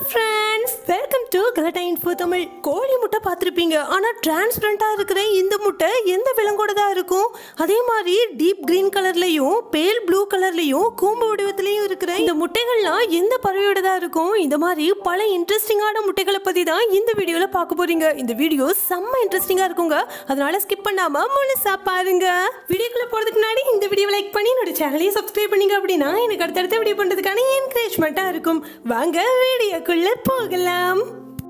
friends, welcome to Galatta info Tamil. கோழி முட்டை பார்த்திருப்பீங்க. ஆனா டிரான்ஸ்பரண்டா இருக்கிற இந்த முட்டை எந்த விலங்கோடதா இருக்கும்? அதே மாதிரி டீப் கிரீன் கலர்லயும் பேல் ப்ளூ கலர்லயும் கூம்பு வடிவத்திலயும் இருக்கிற இந்த முட்டைகள்லாம் எந்த பறவையோடதா இருக்கும்? இந்த மாதிரி பல இன்ட்ரெஸ்டிங்கான முட்டைகளை பத்தி தான் இந்த வீடியோல பார்க்க போறீங்க. இந்த வீடியோ செம்ம இன்ட்ரெஸ்டிங்கா இருக்குங்க. அதனால ஸ்கிப் பண்ணாம முழுசா பாருங்க. வீடியோக்குள்ள போறதுக்கு முன்னாடி இந்த வீடியோவை லைக் பண்ணி என்னோட சேனலையும் சப்ஸ்கிரைப் பண்ணீங்க அப்படின்னா எனக்கு அடுத்தடுத்த வீடியோ பண்றதுக்கான என்கரேஜ்மெண்டா இருக்கும். வாங்க வீடியோக்குள்ள போகலாம்.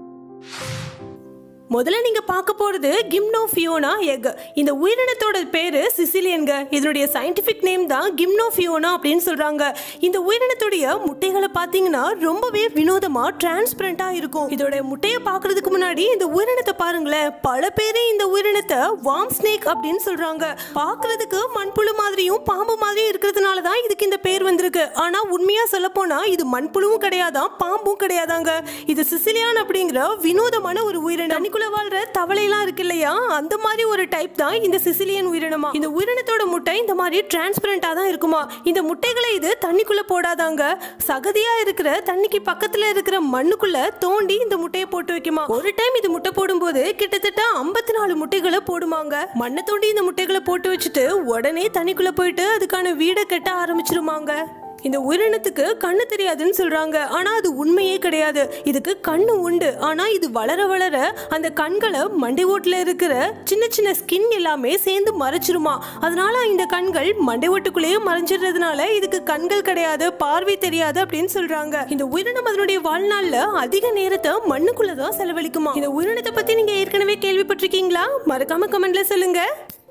முதல்ல நீங்க பார்க்க போறது கிம்னோஃபியோனா எக். இந்த உயிரினத்தோட பேரு சிசிலியன்ங்க. இதனுடைய சயின்டிபிக் நேம் தான் கிம்னோஃபியோனா அப்படின்னு சொல்றாங்க. இந்த உயிரினத்துடைய முட்டைகளை பாத்தீங்கன்னா ரொம்பவே வினோதமா டிரான்ஸ்பரண்டா இருக்கும். இதோட முட்டையை பாக்குறதுக்கு முன்னாடி இந்த உயிரினத்தை பாருங்களேன். பல பேரு இந்த உயிரினத்தை வார்ம் ஸ்னேக் அப்படின்னு சொல்றாங்க. பாக்குறதுக்கு மண்புழு மாதிரியும் பாம்பு மாதிரியும் இருக்கிறதுனால தான் இதுக்கு இந்த பேர் வந்திருக்கு. ஆனா உண்மையா சொல்ல போனா இது மண்புழுவும் கிடையாதான், பாம்பும் கிடையாதாங்க. இது சிசிலியன் அப்படிங்கிற வினோதமான ஒரு உயிரினம். வாழ்ற தவளைலாம் இருக்கு இல்லையா, அந்த மாதிரி ஒரு டைப் தான் இந்த சிசிலியன் உயிரினமா. இந்த உயிரினத்தோட முட்டை இந்த மாதிரி டிரான்ஸ்பரண்டா தான் இருக்குமா. இந்த முட்டைகளை இது தண்ணிக்குள்ள போடாதாங்க. சகதியா இருக்கிற தண்ணிக்கு பக்கத்துல இருக்கிற மண்ணுக்குள்ள தோண்டி இந்த முட்டையை போட்டு வைக்குமா. ஒரு டைம் இது முட்டை போடும்போது கிட்டத்தட்ட 54 முட்டைகளை போடுமாங்க. மண்ணை தோண்டி இந்த முட்டைகளை போட்டு வச்சுட்டு உடனே தண்ணிக்குள்ள போயிட்டு அதுக்கான வீடை கட்ட ஆரம்பிச்சிருமாங்க. இந்த உயிரினத்துக்கு கண்ணு தெரியாதுன்னு சொல்றாங்க. ஆனா அது உண்மையே கிடையாது. இதுக்கு கண்ணு உண்டு. ஆனா இது வளர வளர அந்த கண்களை மண்டை ஓட்டுல இருக்கிற சின்ன சின்ன ஸ்கின் எல்லாமே சேர்ந்து மறைச்சிருமா. அதனால இந்த கண்கள் மண்டை ஓட்டுக்குள்ளேயே மறைஞ்சிடுறதுனால இதுக்கு கண்கள் கிடையாது, பார்வை தெரியாது அப்படின்னு சொல்றாங்க. இந்த உயிரினம் அதனுடைய வாழ்நாள்ல அதிக நேரத்தை மண்ணுக்குள்ளதான் செலவழிக்குமா. இந்த உயிரினத்தை பத்தி நீங்க ஏற்கனவே கேள்விப்பட்டிருக்கீங்களா? மறக்காம கமெண்ட்ல சொல்லுங்க.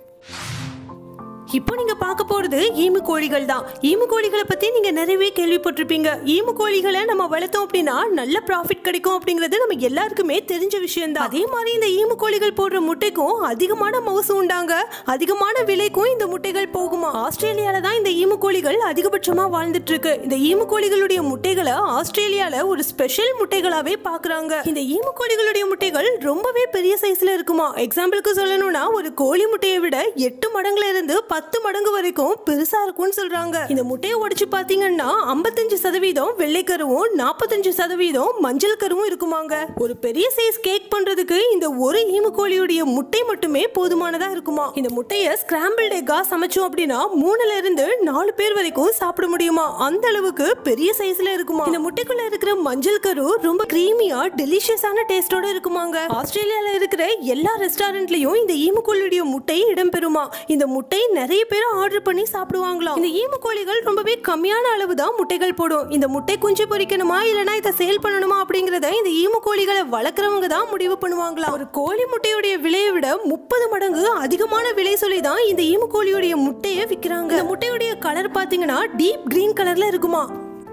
இப்போ நீங்க பார்க்க போறது ஈமு கோழிகள் தான். ஈமு கோழிகளை பத்தி நீங்க நிறையவே கேள்விப்பட்டிருப்பீங்க. ஈமு கோழிகளை நம்ம வளர்த்தோம் அப்படின்னா நல்ல ப்ராஃபிட் கிடைக்கும் அப்படிங்கிறது நம்ம எல்லாருக்குமே தெரிஞ்ச விஷயம் தான். அதே மாதிரி இந்த ஈமு கோழிகள் போடுற முட்டைக்கும் அதிகமான மவுசு உண்டாங்க. அதிகமான விலைக்கும் இந்த முட்டைகள் போகுமா. ஆஸ்திரேலியால தான் இந்த ஈமு கோழிகள் அதிகபட்சமா வாழ்ந்துட்டு இருக்கு. இந்த ஈமு கோழிகளுடைய முட்டைகளை ஆஸ்திரேலியால ஒரு ஸ்பெஷல் முட்டைகளாவே பாக்குறாங்க. இந்த ஈமு கோழிகளுடைய முட்டைகள் ரொம்பவே பெரிய சைஸ்ல இருக்குமா. எக்ஸாம்பிளுக்கு சொல்லணும்னா ஒரு கோழி முட்டையை விட 8 மடங்குல இருந்து 10 மடங்கு வரைக்கும் பெருசா இருக்கும்னு சொல்றாங்க. இந்த முட்டையை உடைச்சு பாத்தீங்கன்னா 55% வெள்ளை கருவும் 45% மஞ்சள் கருவும் இருக்குமாங்க. ஒரு பெரிய சைஸ் கேக் பண்றதுக்கு இந்த ஒரு ஈமு கோழியுடைய முட்டை மட்டுமே போதுமானதா இருக்குமா. இந்த முட்டையை ஸ்கிராம்பிள்ட் எக்கா சமைச்சோம் அப்படின்னா 3ல இருந்து 4 பேர் வரைக்கும் சாப்பிட முடியுமா. அந்த அளவுக்கு பெரிய சைஸ்ல இருக்குமா. இந்த முட்டைக்குள்ள இருக்கிற மஞ்சள் கரு ரொம்ப கிரீமியா டெலிஷியஸான டேஸ்டோட இருக்குமாங்க. ஆஸ்திரேலியால இருக்கிற எல்லா ரெஸ்டாரண்ட்லயும் இந்த ஈமு கோழியுடைய முட்டை இடம்பெறுமா. இந்த முட்டை நிறைய பேர் ஆர்டர் பண்ணி சாப்பிடுவாங்களாம். இந்த ஈமு கோழிகள் ரொம்பவே கம்மியான அளவு தான் முட்டைகள் போடும். இந்த முட்டை குஞ்சு பொரிக்கணுமா இல்லனா இத சேல் பண்ணணுமா அப்படிங்கறத இந்த ஈமு கோழிகளை வளர்க்கறவங்க தான் முடிவு பண்ணுவாங்களாம். ஒரு கோழி முட்டையுடைய விலையை விட 30 மடங்கு அதிகமான விலை சொல்லி தான் இந்த ஈமு கோழியுடைய முட்டையை விக்கிறாங்க. இந்த முட்டையுடைய கலர் பாத்தீங்கன்னா டீப் கிரீன் கலர்ல இருக்குமா.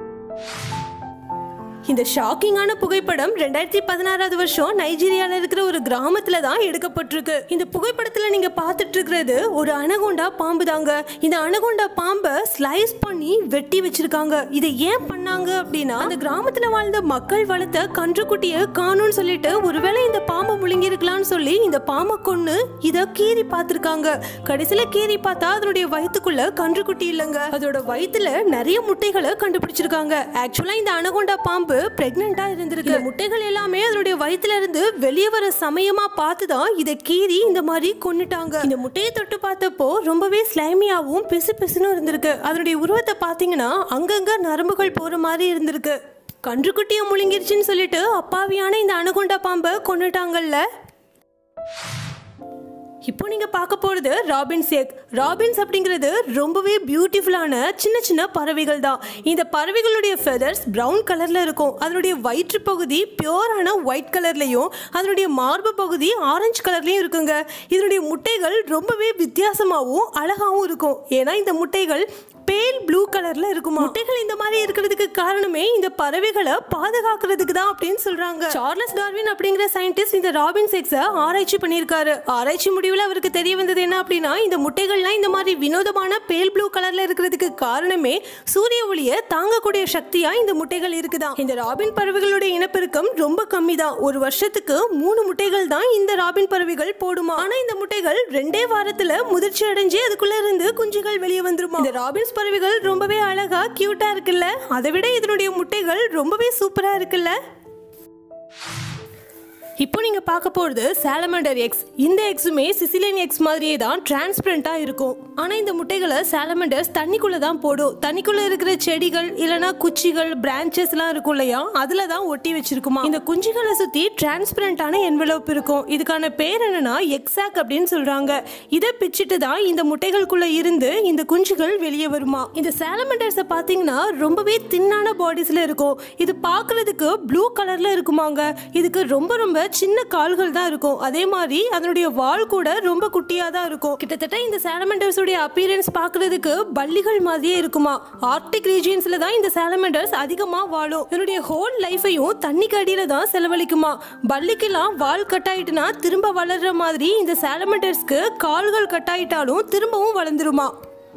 இந்த ஷாக்கிங்கான புகைப்படம் 2016 வருஷம் நைஜீரியால இருக்கிற ஒரு கிராமத்துல தான் எடுக்கப்பட்டிருக்கு. இந்த புகைப்படத்துல நீங்க பார்த்துட்டு இருக்கிறது ஒரு அனகோண்டா பாம்பு தாங்க. இந்த அனகோண்டா பாம்பை ஸ்லைஸ் பண்ணி வெட்டி வச்சிருக்காங்க. இதை ஏன் பண்ணாங்க அப்படின்னா அந்த கிராமத்துல வாழ்ந்த மக்கள் வளர்த்த கன்றுக்குட்டியை காணும்னு சொல்லிட்டு ஒருவேளை இந்த பாம்பை முழுங்கி இருக்கலாம்னு சொல்லி இந்த பாம்பை கொன்னு இதை கீறி பார்த்திருக்காங்க. கடைசியில கீறி பார்த்தா அதனுடைய வயிற்றுக்குள்ள கன்றுக்குட்டி இல்லைங்க. அதோட வயிற்றுல நிறைய முட்டைகளை கண்டுபிடிச்சிருக்காங்க. ஆக்சுவலா இந்த அனகோண்டா பாம்பு பிரெக்னன்ட்டா இருந்திருக்கு. இந்த முட்டைகள் எல்லாமே அதனுடைய வயித்துல இருந்து வெளியே வர சமயமா பார்த்துதான் இதை கீறி இந்த மாதிரி கொன்னுட்டாங்க. இந்த முட்டையை தொட்டு பார்த்தப்போ ரொம்பவே ஸ்லைமியாவும் பிசு பிசுன்னு இருந்திருக்கு. அதனுடைய உருவத்தை பாத்தீங்கன்னா அங்கங்க நரம்புகள் போற மாதிரி இருந்திருக்கு. கன்றுக்குட்டியை முழுங்கிருச்சுன்னு சொல்லிட்டு அப்பாவியான இந்த அனகோண்டா பாம்பை கொன்னுட்டாங்கல்ல. இப்போ நீங்க பார்க்க போறது ராபின்ஸ் எக். ராபின்ஸ் அப்படிங்கிறது ரொம்பவே பியூட்டிஃபுல்லான சின்ன சின்ன பறவைகள் தான். இந்த பறவைகளுடைய ஃபெதர்ஸ் பிரவுன் கலர்ல இருக்கும். அதனுடைய வயிற்று பகுதி பியூரான ஒயிட் கலர்லயும் அதனுடைய மார்பு பகுதி ஆரஞ்சு கலர்லயும் இருக்குங்க. இதனுடைய முட்டைகள் ரொம்பவே வித்தியாசமாகவும் அழகாவும் இருக்கும். ஏன்னா இந்த முட்டைகள் பேல் ப்ளூ கலர்ல இருக்குமா. முட்டைகள் இந்த மாதிரி இருக்கிறதுக்கு காரணமே இந்த பறவைகளை பாதுகாக்கிறதுக்கு தான் அப்படின்னு சொல்றாங்க. சார்லஸ் டார்வின் அப்படிங்கிற சயின்டிஸ்ட் இந்த ராபின்ஸ் எக்ஸை ஆராய்ச்சி பண்ணியிருக்காரு. ஆராய்ச்சி முடிவில் அவருக்கு தெரிய வந்தது என்ன அப்படின்னா இந்த முட்டைகள்லாம் இந்த மாதிரி வினோதமான பேல் ப்ளூ கலர்ல இருக்கிறதுக்கு காரணமே சூரிய ஒளியை தாங்கக்கூடிய சக்தியா இந்த முட்டைகள் இருக்குதான். இந்த ராபின் பறவைகளுடைய இனப்பெருக்கம் ரொம்ப கம்மி தான். ஒரு வருஷத்துக்கு 3 முட்டைகள் தான் இந்த ராபின் பறவைகள் போடுமா. ஆனா இந்த முட்டைகள் 2 வாரத்துல முதிர்ச்சி அடைஞ்சு அதுக்குள்ள இருந்து குஞ்சுகள் வெளியே வந்துருமா. இந்த ராபின்ஸ் பறவைகள் ரொம்பவே அழகா கியூட்டா இருக்குல்ல. அதை விட இதனுடைய முட்டைகள் ரொம்பவே சூப்பரா இருக்குல்ல. இப்போ நீங்க பார்க்க போறது சாலமண்டர் எக்ஸ். இந்த எக்ஸுமே சிசிலியன் எக்ஸ் மாதிரியே தான் டிரான்ஸ்பரண்டா இருக்கும். ஆனா இந்த முட்டைகளை சாலமண்டர்ஸ் தண்ணிக்குள்ள தான் போடும். தண்ணிக்குள்ள இருக்கிற செடிகள் இல்லனா குச்சிகள் பிரான்ச்சஸ் எல்லாம் இருக்கும் இல்லையா, அதுல தான் ஒட்டி வச்சிருக்குமா. இந்த குஞ்சுகளை சுத்தி டிரான்ஸ்பரண்டான என்வலப் இருக்கும். இதுக்கான பேர் என்னன்னா எக்ஸாக் அப்படின்னு சொல்றாங்க. இதை பிச்சிட்டு தான் இந்த முட்டைகளுக்குள்ள இருந்து இந்த குஞ்சுகள் வெளியே வருமா. இந்த சாலமண்டர்ஸை பாத்தீங்கன்னா ரொம்பவே தின்னான பாடிஸ்ல இருக்கும். இது பாக்குறதுக்கு ப்ளூ கலர்ல இருக்குமாங்க. இதுக்கு ரொம்ப சின்ன கால்கள் தான் இருக்கும். அதே மாதிரி அதனுடைய வால் கூட ரொம்ப குட்டியா தான் இருக்கும். கிட்டத்தட்ட இந்த சாலமண்டர்ஸ் உடைய அப்பியரன்ஸ் பார்க்கிறதுக்கு பல்லிகள் மாதிரியே இருக்குமா. ஆர்க்டிக் ரீஜியன்ஸ்ல தான் இந்த சாலமண்டர்ஸ் அதிகமா வாழும். இதனுடைய ஹோல் லைஃபையும் தண்ணிக்கு அடியில தான் செலவழிக்குமா. பல்லிக்கெல்லாம் வால் கட்டாயிட்டுனா திரும்ப வளர்ற மாதிரி இந்த சாலமண்டர்ஸ்க்கு கால்கள் கட்டாயிட்டாலும் திரும்பவும் வளர்ந்துருமா.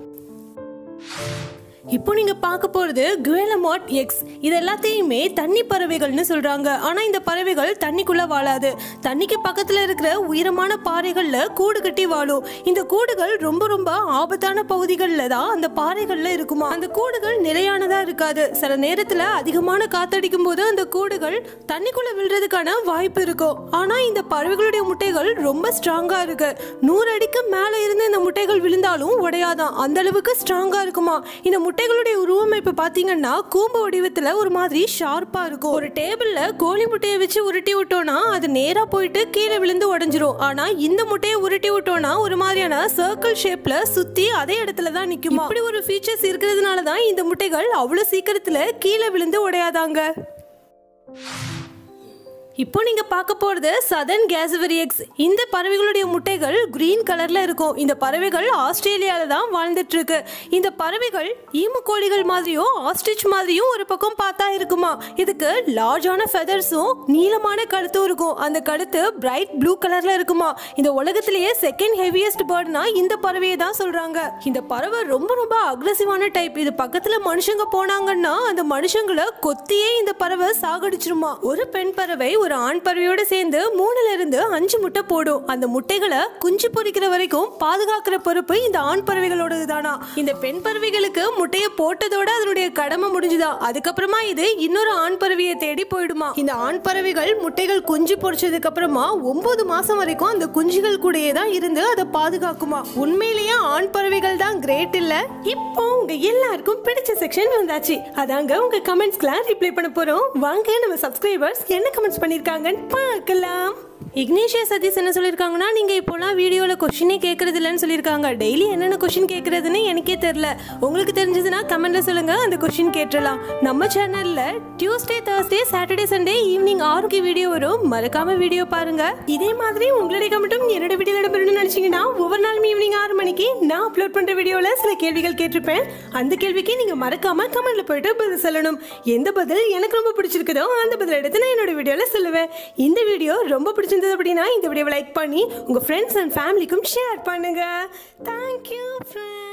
இப்போ நீங்க பார்க்க போறது குவேலமாட் எக்ஸ். இது எல்லாத்தையுமே தண்ணி பறவைகள்னு சொல்றாங்க. ஆனா இந்த பறவைகள் தண்ணிக்குள்ள வாழாது. தண்ணிக்கு பக்கத்துல இருக்கிற உயரமான பாறைகள்ல கூடு கட்டி வாழும். இந்த கூடுகள் ரொம்ப ஆபத்தான பகுதிகள்ல தான் அந்த பாறைகள்ல இருக்குமா. அந்த கூடுகள் நிலையானதா இருக்காது. சில நேரத்துல அதிகமான காத்தடிக்கும் போது அந்த கூடுகள் தண்ணிக்குள்ள விழுறதுக்கான வாய்ப்பு இருக்கும். ஆனா இந்த பறவைகளுடைய முட்டைகள் ரொம்ப ஸ்ட்ராங்கா இருக்கு. 100 அடிக்கு மேல இருந்து இந்த முட்டைகள் விழுந்தாலும் உடையாதான். அந்த அளவுக்கு ஸ்ட்ராங்கா இருக்குமா. இந்த முட்டைகளுடைய உருவமைப்பு பாத்தீங்கன்னா கூம்பு வடிவத்துல ஒரு மாதிரி ஷார்ப்பா இருக்கும். ஒரு டேபிள்ல கோழி முட்டையை வச்சு உருட்டி விட்டோம்னா அது நேரா போயிட்டு கீழே விழுந்து உடைஞ்சிரும். ஆனா இந்த முட்டையை உருட்டி விட்டோம்னா ஒரு மாதிரியான சர்க்கிள் ஷேப்ல சுத்தி அதே இடத்துல தான் நிக்குமா. இப்படி ஒரு ஃபீச்சர்ஸ் இருக்கிறதுனால தான் இந்த முட்டைகள் அவ்வளவு சீக்கிரத்துல கீழே விழுந்து உடையாதாங்க. இப்போ நீங்க பார்க்க போறது சதர்ன் கேசவரி எக்ஸ். இந்த பறவைகளுடைய முட்டைகள் கிரீன் கலர்ல இருக்கும். இந்த பறவைகள் ஆஸ்திரேலியால தான் வாழ்ந்துட்டு இருக்கு. இந்த பறவைகள் ஈமு கோழிகள் மாதிரியும் ஆஸ்ட்ரிச் மாதிரியும் ஒரு பக்கம் பார்த்தா இருக்குமா. இதுக்கு லார்ஜான ஃபெதர்ஸும் நீளமான கழுத்தும் இருக்கும். அந்த கழுத்து பிரைட் ப்ளூ கலர்ல இருக்குமா. இந்த உலகத்திலேயே செகண்ட் ஹெவியஸ்ட் பேர்ட்னா இந்த பறவையை தான் சொல்றாங்க. இந்த பறவை ரொம்ப அக்ரெசிவான டைப். இது பக்கத்துல மனுஷங்க போனாங்கன்னா அந்த மனுஷங்களை கொத்தியே இந்த பறவை சாகடிச்சிருமா. ஒரு பெண் பறவை ஒரு ஆண் பறவையோட சேர்ந்து 3ல இருந்து 5 முட்டை போடும். அந்த முட்டைகளை குஞ்சு பொரிக்கிற வரைக்கும் பாதுகாக்கிற பொறுப்பு இந்த ஆண் பறவைகளோடது தானா. இந்த பெண் பறவைகளுக்கு முட்டையை போட்டதோட அதனுடைய கடமை முடிஞ்சுதா. அதுக்கப்புறமா இது இன்னொரு ஆண் பறவையை தேடி போயிடுமா. இந்த ஆண் பறவைகள் முட்டைகள் குஞ்சு பொரிச்சதுக்கு அப்புறமா 9 மாசம் வரைக்கும் அந்த குஞ்சுகள் கூடயே தான் இருந்து அதை பாதுகாக்குமா. உண்மையிலேயே ஆண் பறவைகள் தான் கிரேட் இல்ல. இப்போ உங்க எல்லாருக்கும் பிடிச்ச செக்ஷன் வந்தாச்சு. அதாங்க உங்க கமெண்ட்ஸ்க்குலாம் ரிப்ளை பண்ண போறோம். வாங்க நம்ம சப்ஸ்கிரைபர்ஸ் என்ன கமெண்ட்ஸ் பண்ணிருக்காங்கன்னு பார்க்கலாம். இக்னேஷியஸ் சதீஷ் என்ன சொல்லியிருக்காங்கன்னா, நீங்கள் இப்போலாம் வீடியோவில் கொஷினே கேட்கறது இல்லைன்னு சொல்லியிருக்காங்க. டெய்லி என்னென்ன கொஷின் கேட்குறதுன்னு எனக்கே தெரில. உங்களுக்கு தெரிஞ்சதுன்னா கமெண்ட்டில் சொல்லுங்கள், அந்த கொஷின் கேட்டுடலாம். நம்ம சேனலில் Tuesday Thursday Saturday Sunday evening 6க்கு வீடியோ வரும். மறக்காமல் வீடியோ பாருங்கள். இதே மாதிரி உங்களுடைய கமெண்ட்டும் என்னோட வீடியோவில் இடம்பெறணும்னு நினச்சிங்கன்னா ஒவ்வொரு நாளும் ஈவினிங் 6 மணிக்கு நான் அப்லோட் பண்ணுற வீடியோவில் சில கேள்விகள் கேட்டிருப்பேன். அந்த கேள்விக்கு நீங்கள் மறக்காமல் கமெண்ட்டில் போயிட்டு பதில் சொல்லணும். எந்த பதில் எனக்கு ரொம்ப பிடிச்சிருக்குதோ அந்த பதில் எடுத்து நான் என்னோட வீடியோவில் சொல்லுவேன். இந்த வீடியோ ரொம்ப பிடிச்சிருந்தது அப்படின்னா இந்த வீடியோவை லைக் பண்ணி உங்க ஃப்ரெண்ட்ஸ் அண்ட் ஃபேமிலிக்கும் ஷேர் பண்ணுங்க. Thank you friends.